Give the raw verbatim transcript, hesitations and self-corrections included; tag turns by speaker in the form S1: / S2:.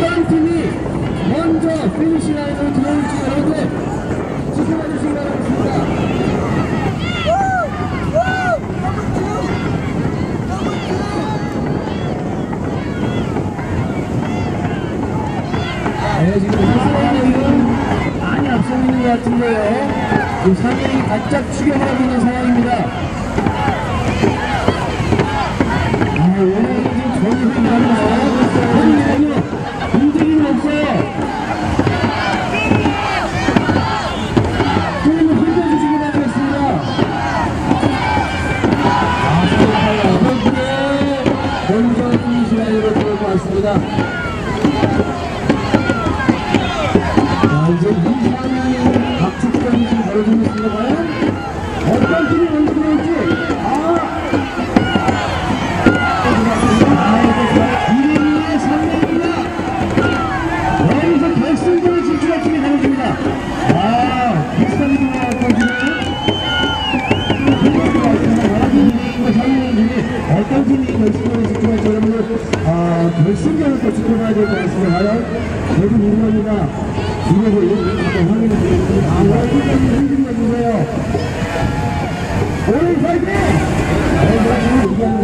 S1: 어떤 팀이 먼저 피니시 라인으로 들어올지 여러분들 지켜봐 주시기 바라겠습니다. 네, 지금 상황은 많이 앞서 있는 것 같은데요. 지금 상황이 바짝 추격을 하고 있는 상황입니다. 아, 원래는 지금 전혀 생각나요. 전혀 움직임이 없어요. 조금만 흘려주시기 바라겠습니다. 아, 어렵게 먼저 피니시 라인으로 들어오고 왔습니다. 이제 이 상황이 각축전이 지금 벌어지고 있습니다. 과연 어떤 팀이 먼저 들어올지. 아! 아, 이름의 상대입니다. 여기서 결승전을 진출할 팀이 되어집니다. 아, 비슷하게 돌아왔던 팀은 어떤 팀이 결승전을 진출할지 여러분들 아, 결승전을 또 지켜봐야 될 것 같습니다. 과연 모든 인원이나 이거를 한번 확인해 보겠습니다. 아, 여기까지 흔들려 주세요. 오늘 파이팅!